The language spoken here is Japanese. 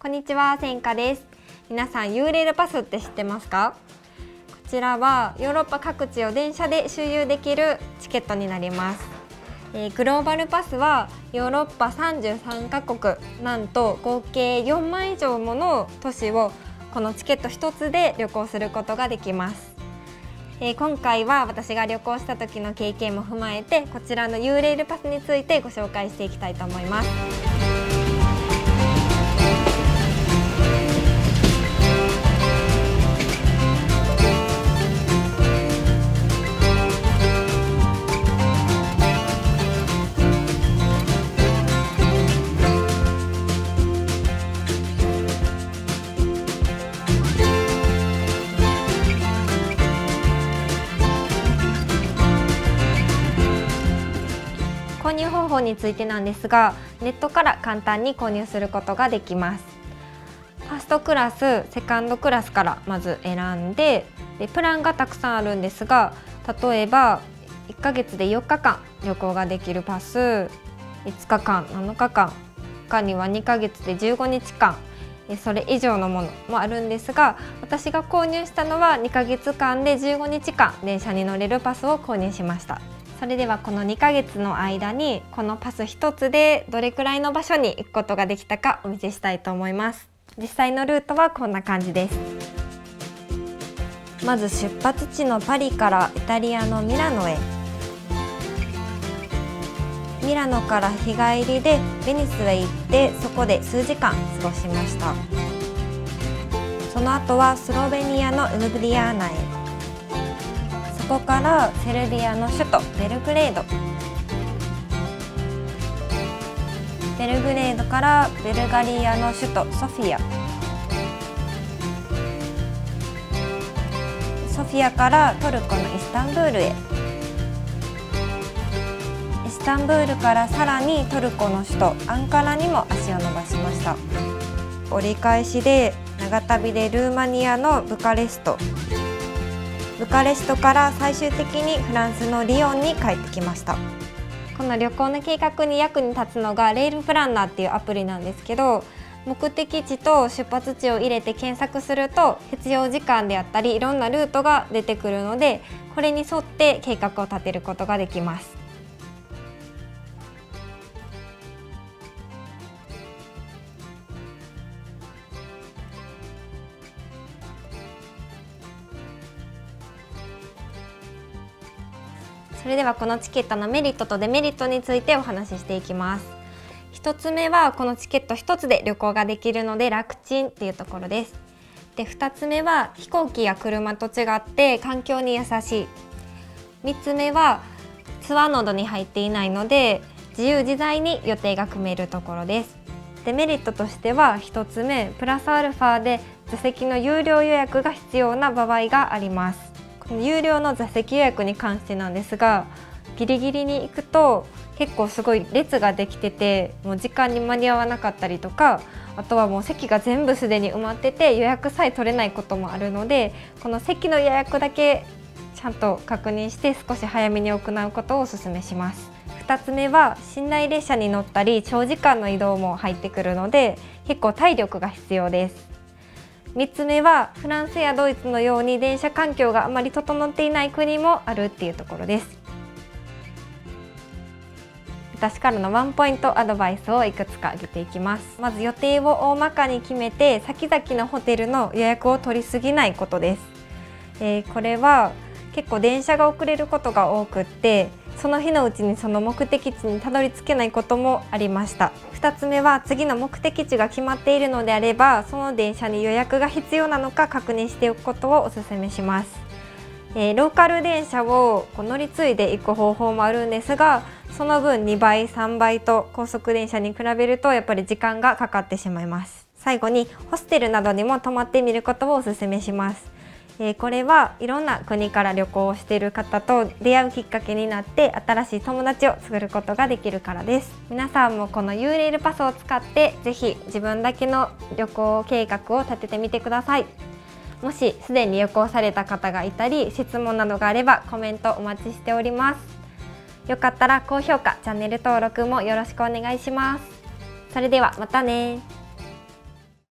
こんにちは、せんかです。皆さん、ユーレールパスって知ってますか？こちらはヨーロッパ各地を電車で周遊できるチケットになります。グローバルパスはヨーロッパ33カ国、なんと合計4万以上もの都市をこのチケット1つで旅行することができます。今回は私が旅行した時の経験も踏まえて、こちらのユーレールパスについてご紹介していきたいと思います。購入方法についてなんですが、ネットから簡単に購入することができます。ファーストクラス、セカンドクラスからまず選んで、プランがたくさんあるんですが、例えば1ヶ月で4日間旅行ができるパス、5日間、7日間、他には2ヶ月で15日間、それ以上のものもあるんですが、私が購入したのは2ヶ月間で15日間電車に乗れるパスを購入しました。それではこの2ヶ月の間にこのパス1つでどれくらいの場所に行くことができたかお見せしたいと思います。実際のルートはこんな感じです。まず出発地のパリからイタリアのミラノへ。ミラノから日帰りでベニスへ行って、そこで数時間過ごしました。その後はスロベニアのルブリアーナへ。そこからセルビアの首都ベルグレード、ベルグレードからブルガリアの首都ソフィア、ソフィアからトルコのイスタンブールへ、イスタンブールからさらにトルコの首都アンカラにも足を伸ばしました。折り返しで長旅でルーマニアのブカレスト、ブカレストから最終的にフランスのリヨンに帰ってきました。この旅行の計画に役に立つのがレールプランナーっていうアプリなんですけど、目的地と出発地を入れて検索すると必要時間であったりいろんなルートが出てくるので、これに沿って計画を立てることができます。それではこのチケットのメリットとデメリットについてお話ししていきます。1つ目はこのチケット1つで旅行ができるので楽ちんっていうところです。で、2つ目は飛行機や車と違って環境に優しい。3つ目はツアーノードに入っていないので自由自在に予定が組めるところです。デメリットとしては1つ目、プラスアルファで座席の有料予約が必要な場合があります。有料の座席予約に関してなんですが、ギリギリに行くと結構すごい列ができてて、もう時間に間に合わなかったりとか、あとはもう席が全部すでに埋まってて予約さえ取れないこともあるので、この席の予約だけちゃんと確認して少し早めに行うことをお勧めします。2つ目は寝台列車に乗ったり長時間の移動も入ってくるので結構体力が必要です。3つ目はフランスやドイツのように電車環境があまり整っていない国もあるっていうところです。私からのワンポイントアドバイスをいくつか挙げていきます。まず予定を大まかに決めて先々のホテルの予約を取りすぎないことです。これは結構電車が遅れることが多くって、その日のうちにその目的地にたどり着けないこともありました。2つ目は次の目的地が決まっているのであれば、その電車に予約が必要なのか確認しておくことをお勧めします。ローカル電車を乗り継いで行く方法もあるんですが、その分2倍3倍と高速電車に比べるとやっぱり時間がかかってしまいます。最後にホステルなどにも泊まってみることをお勧めします。これはいろんな国から旅行をしている方と出会うきっかけになって新しい友達を作ることができるからです。皆さんもこのユーレールパスを使ってぜひ自分だけの旅行計画を立ててみてください。もしすでに旅行された方がいたり質問などがあればコメントお待ちしております。よかったら高評価、チャンネル登録もよろしくお願いします。それではまたね。